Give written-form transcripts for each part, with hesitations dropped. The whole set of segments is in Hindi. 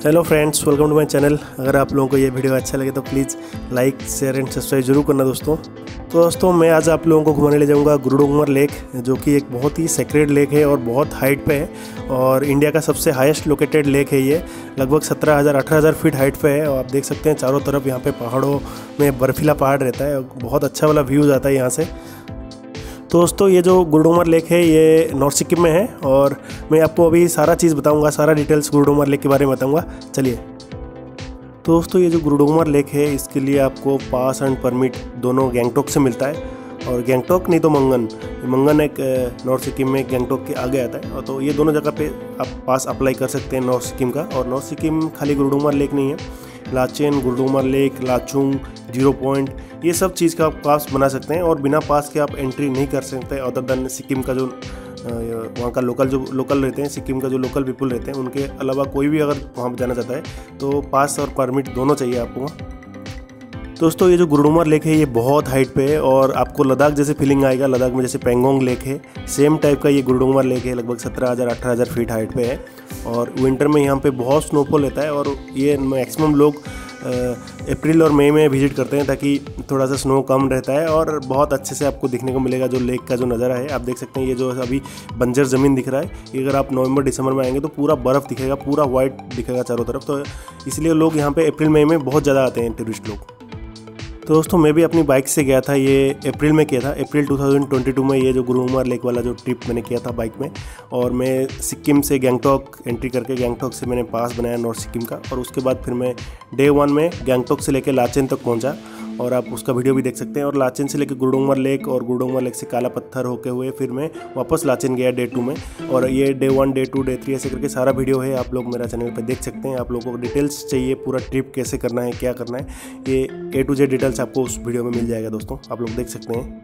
Hello friends, welcome to my channel. अगर आप लोगों को ये वीडियो अच्छा लगे तो please like, share and subscribe जरूर करना दोस्तों। तो दोस्तों मैं आज आप लोगों को घुमाने ले जाऊंगा गुरुडोंगर लेक, जो कि एक बहुत ही सेक्रेड लेक है और बहुत हाइट पे है और इंडिया का सबसे हाईएस्ट लोकेटेड लेक है। ये लगभग 17,000-18,000 फीट हाइट पे है और आप देख सकते हैं चारों तरफ यहाँ पे पहाड़ों में बर्फीला पहाड़ रहता है, बहुत अच्छा वाला व्यूज़ आता है यहाँ से। तो दोस्तों ये जो गुरुडोंगर लेक है ये नॉर्थ सिक्किम में है और मैं आपको अभी सारा चीज़ बताऊंगा, सारा डिटेल्स गुरुडोंगर लेक के बारे में बताऊंगा। चलिए। तो दोस्तों ये जो गुरुडोंगर लेक है इसके लिए आपको पास एंड परमिट दोनों गैंगटॉक से मिलता है, और गैंगटॉक नहीं तो मंगन, मंगन एक नॉर्थ सिक्किम में गैंगटॉक के आगे आता है। और तो ये दोनों जगह पे आप पास अप्लाई कर सकते हैं नॉर्थ सिक्किम का। और नॉर्थ सिक्किम खाली गुरुडोंगर लेक नहीं है, लाचेन, गुरुडोंगर लेक, लाचुंग, 0 पॉइंट, ये सब चीज़ का आप पास बना सकते हैं। और बिना पास के आप एंट्री नहीं कर सकते अदर देन सिक्किम का जो वहाँ का लोकल रहते हैं, सिक्किम का जो लोकल पीपल रहते हैं, उनके अलावा कोई भी अगर वहाँ जाना चाहता है तो पास और परमिट दोनों चाहिए आपको वहाँ। दोस्तों ये जो गुरुडोंगर लेक है ये बहुत हाइट पे है और आपको लद्दाख जैसे फीलिंग आएगा। लद्दाख में जैसे पेंगोंग लेक है, सेम टाइप का ये गुरुडोंगर लेक है। लगभग 17,000-18,000 फीट हाइट पे है और विंटर में यहाँ पे बहुत स्नोफॉल रहता है। और ये मैक्सिमम लोग अप्रैल और मई में विजिट करते हैं ताकि थोड़ा सा स्नो कम रहता है और बहुत अच्छे से आपको दिखने को मिलेगा जो लेक का जो नज़ारा है। आप देख सकते हैं ये जो अभी बंजर ज़मीन दिख रहा है, ये अगर आप नवंबर दिसंबर में आएंगे तो पूरा बर्फ़ दिखेगा, पूरा वाइट दिखेगा चारों तरफ। तो इसलिए लोग यहाँ पे अप्रैल मई में बहुत ज़्यादा आते हैं टूरिस्ट लोग। तो दोस्तों मैं भी अपनी बाइक से गया था, ये अप्रैल में किया था, अप्रैल 2022 में ये जो गुरुडोंगर लेक वाला जो ट्रिप मैंने किया था बाइक में। और मैं सिक्किम से गैंगटॉक एंट्री करके गैंगटॉक से मैंने पास बनाया नॉर्थ सिक्किम का, और उसके बाद फिर मैं डे 1 में गैंगटॉक से लेकर लाचेन तक पहुंचा और आप उसका वीडियो भी देख सकते हैं। और लाचेन से लेकर गुरुडोंगर लेक और गुरुडोंगर लेक से काला पत्थर होके हुए फिर मैं वापस लाचेन गया डे 2 में। और ये डे 1, डे 2, डे 3 ऐसे करके सारा वीडियो है, आप लोग मेरा चैनल पर देख सकते हैं। आप लोगों को डिटेल्स चाहिए, पूरा ट्रिप कैसे करना है, क्या करना है, ये A to Z डिटेल्स आपको उस वीडियो में मिल जाएगा दोस्तों, आप लोग देख सकते हैं।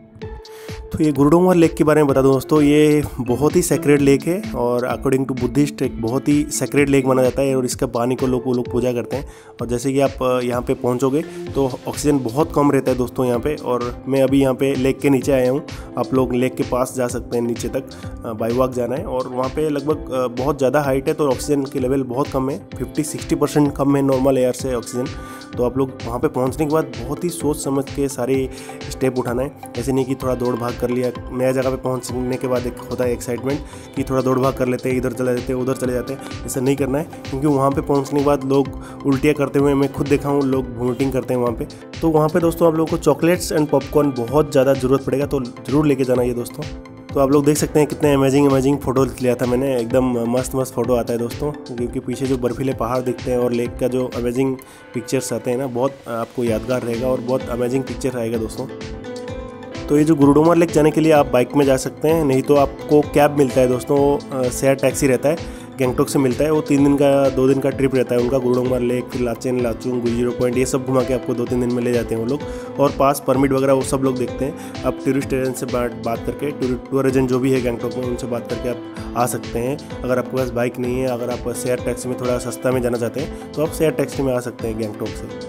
तो ये गुरुडोंगर लेक के बारे में बता दूं दोस्तों, ये बहुत ही सेक्रेड लेक है और अकॉर्डिंग टू बुद्धिस्ट एक बहुत ही सेक्रेड लेक माना जाता है और इसका पानी को वो लोग पूजा करते हैं। और जैसे कि आप यहाँ पे पहुँचोगे तो ऑक्सीजन बहुत कम रहता है दोस्तों यहाँ पे। और मैं अभी यहाँ पे लेक के नीचे आया हूँ, आप लोग लेक के पास जा सकते हैं, नीचे तक बाई वॉक जाना है। और वहाँ पे लगभग बहुत ज़्यादा हाइट है तो ऑक्सीजन के लेवल बहुत कम है, 50-60% कम है नॉर्मल एयर से ऑक्सीजन। तो आप लोग वहाँ पे पहुँचने के बाद बहुत ही सोच समझ के सारे स्टेप उठाना है। ऐसे नहीं कि थोड़ा दौड़ भाग कर लिया, नया जगह पे पहुँचने के बाद एक होता है एक्साइटमेंट कि थोड़ा दौड़ भाग कर लेते हैं, इधर चले जाते हैं, उधर चले जाते हैं, ऐसा नहीं करना है। क्योंकि वहाँ पे पहुँचने के बाद लोग उल्टियाँ करते हुए मैं खुद देखा हूँ, लोग वोमिटिंग करते हैं वहाँ पे। तो वहाँ पे दोस्तों आप लोगों को चॉकलेट्स एंड पॉपकॉर्न बहुत ज़्यादा ज़रूरत पड़ेगा, तो ज़रूर लेके जाना ये दोस्तों। तो आप लोग देख सकते हैं कितने अमेजिंग फ़ोटो लिया था मैंने, एकदम मस्त फ़ोटो आता है दोस्तों, क्योंकि पीछे जो बर्फीले पहाड़ दिखते हैं और लेक का जो अमेजिंग पिक्चर्स आते हैं ना, बहुत आपको यादगार रहेगा और बहुत अमेजिंग पिक्चर आएगा दोस्तों। तो ये जो गुरुडोंगर लेक जाने के लिए आप बाइक में जा सकते हैं, नहीं तो आपको कैब मिलता है दोस्तों, शेयर टैक्सी रहता है, गैंगटॉक से मिलता है। वो 2 दिन का ट्रिप रहता है उनका, गुरुडोंगर लेक, फिर लाचेन, लाचुंग, 0 पॉइंट, ये सब घुमा के आपको 2-3 दिन में ले जाते हैं वो लोग। और पास परमिट वगैरह वो सब लोग देखते हैं। आप टूरिस्ट एजेंट से बात करके, टूर एजेंट जो भी है गैंगटॉक में, उनसे बात करके आप आ सकते हैं। अगर आपके पास बाइक नहीं है, अगर आप शेयर टैक्सी में थोड़ा सस्ता में जाना चाहते हैं तो आप शेयर टैक्सी में आ सकते हैं गैंगटॉक से।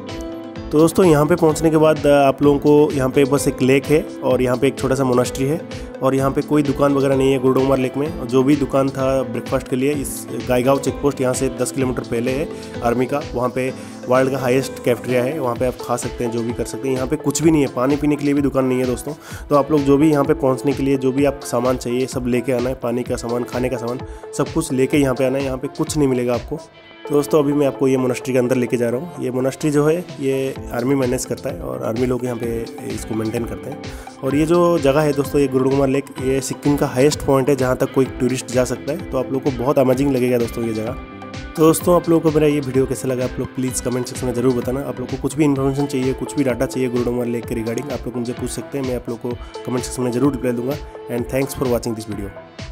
तो दोस्तों यहाँ पे पहुँचने के बाद आप लोगों को यहाँ पे बस एक लेक है और यहाँ पे एक छोटा सा मोनास्ट्री है और यहाँ पे कोई दुकान वगैरह नहीं है गुरुडोंगर लेक में। जो भी दुकान था ब्रेकफास्ट के लिए, इस गाईगांव चेक पोस्ट यहाँ से 10 किलोमीटर पहले है आर्मी का, वहाँ पे वर्ल्ड का हाईएस्ट कैफेटेरिया है, वहाँ पे आप खा सकते हैं, जो भी कर सकते हैं। यहाँ पे कुछ भी नहीं है, पानी पीने के लिए भी दुकान नहीं है दोस्तों। तो आप लोग जो भी यहाँ पे पहुँचने के लिए जो भी आप सामान चाहिए सब लेके आना है, पानी का सामान, खाने का सामान, सब कुछ लेके यहाँ पे आना है। यहाँ पे कुछ नहीं मिलेगा आपको। तो दोस्तों अभी मैं आपको ये मोनास्ट्री के अंदर लेके जा रहा हूँ। ये मोनास्ट्री जो है ये आर्मी मैनेज करता है और आर्मी लोग यहाँ पे इसको मेंटेन करते हैं। और ये जो जगह है दोस्तों, ये गुरुडोंगर लेक, ये सिक्किम का हाईएस्ट पॉइंट है जहाँ तक कोई टूरिस्ट जा सकता है। तो आप लोग को बहुत अमेजिंग लगेगा दोस्तों ये जगह। तो दोस्तों आप लोगों को मेरा ये वीडियो कैसा लगा, आप लोग प्लीज़ कमेंट सेक्शन में ज़रूर बताना। आप लोग को कुछ भी इन्फॉर्मेशन चाहिए, कुछ भी डाटा चाहिए गुरुडोंगर लेक के रिगार्डिंग, आप लोग मुझे पूछ सकते हैं, मैं आप लोग को कमेंट सेक्शन में ज़रूर रिप्लाई दूंगा। And thanks for watching this video.